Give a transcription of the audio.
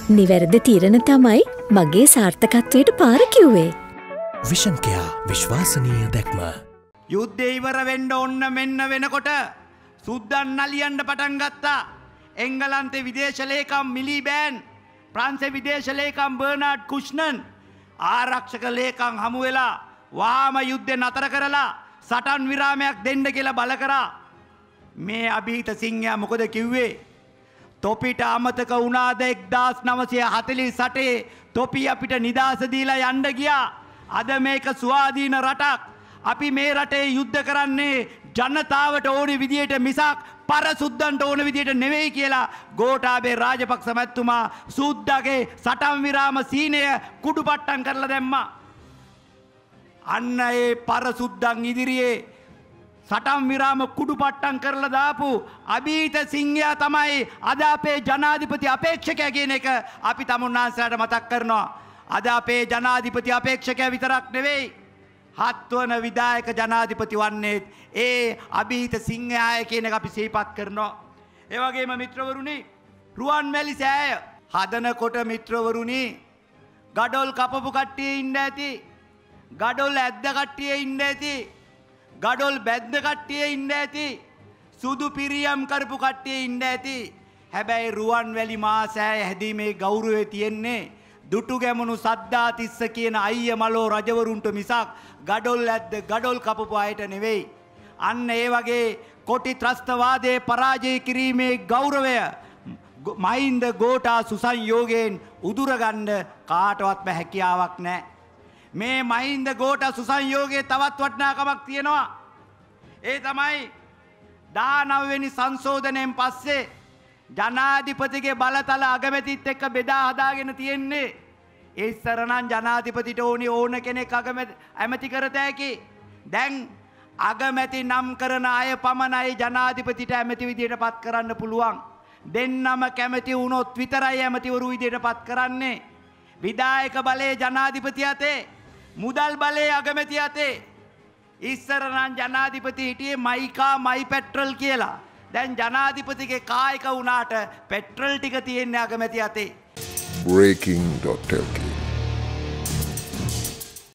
නිවැරදි තීරණ තමයි මගේ සාර්ථකත්වයට පාර කිව්වේ. විෂන් කෙයා විශ්වාසනීය දැක්ම. යුද්ධය ඉවර වෙන්න ඕන්න මෙන්න වෙනකොට සුද්දන් නලියන්න පටන් ගත්තා. එංගලන්තේ විදේශ ලේකම් මිලි බෑන්, ප්‍රංශේ විදේශ ලේකම් බර්නාඩ් කුෂ්නන් ආරක්ෂක ලේකම් හමු වෙලා වාම යුද්ධය නතර කරලා සටන් විරාමයක් දෙන්න කියලා බල කරා. මේ අභීත සිංහයා මොකද කිව්වේ? තොපිට අමතක වුණාද 1948 තොපි අපිට නිදාස දීලා යන්න ගියා. අද මේක ස්වාධීන රටක්. අපි මේ රටේ යුද්ධ කරන්නේ ජනතාවට ඕන විදියට මිසක් පරසුද්දන්ට ඕන විදියට නෙවෙයි කියලා ගෝඨාභය රාජපක්ෂ මැතිතුමා සුද්දාගේ සටන් විරාම සීනය කුඩුපට්ටම් කරලා දැම්මා. අන්න ඒ පරසුද්දන් ඉදිරියේ සටන් විරාම කුඩුපට්ටම් කරලා දාපු අභීත සිංහයා තමයි අද අපේ ජනාධිපති අපේක්ෂකයා කියන එක අපි තමුන්නාන්සලාට මතක් කරනවා. අද අපේ ජනාධිපති අපේක්ෂකයා විතරක් නෙවෙයි, 7 වන විධායක ජනාධිපති වන්නේ ඒ අභීත සිංහයාය කියන එක අපි සිහිපත් කරනවා. ඒ වගේම මිත්‍රවරුනි, රුවන්වැලි සෑය හදනකොට මිත්‍රවරුනි ගඩොල් කපපු කට්ටිය ඉන්න ඇති, ගඩොල් ඇද්ද කට්ටිය ඉන්න ඇති, ගඩොල් බැද්ද කට්ටිය ඉන්න ඇති, සුදු පිරියම් කරපු කට්ටිය ඉන්න ඇති. හැබැයි රුවන්වැලි මා සෑය හැදීමේ ගෞරවය තියෙන්නේ දුටු ගැමුණු සද්දාතිස්ස කියන අයිය මලෝ රජවරුන්ට මිසක් ගඩොල් ඇද්ද ගඩොල් කපපු අයට නෙවෙයි. අන්න ඒ වගේ කොටි ත්‍රස්තවාදයේ පරාජය කිරීමේ ගෞරවය මහින්ද ගෝඨා සුසංයෝගයෙන් උදුරගන්න කාටවත්ම හැකියාවක් නැහැ. මේ මහින්ද ගෝඨා සුසංයෝගයේ තවත් වටිනාකමක් තියෙනවා. ඒ තමයි 19 වෙනි සංශෝධනයෙන් පස්සේ ජනාධිපතිගේ බලතල අගමැතිත් එක්ක බෙදා හදාගෙන තියෙන්නේ. ඉස්සර නම් ජනාධිපතිට ඕන කෙනෙක් ඇමති කරත හැකි. දැන් අගමැති නම් කරන අය පමණයි ජනාධිපතිට ඇමති විදියට පත් කරන්න පුළුවන්. දෙන්නම කැමති වුණොත් විතරයි ඇමතිවරු විදියට පත් කරන්නේ. විධායක බලය ජනාධිපති අතේ, මුදල් බලය අගමැති අතේ. ඉස්සර නම් ජනාධිපති හිටියේ මයිකා මයි පෙට්‍රල් කියලා. දැන් ජනාධිපතිගේ කායක වුණාට පෙට්‍රල් ටික තියෙන්නේ අගමැති අතේ. breaking.lk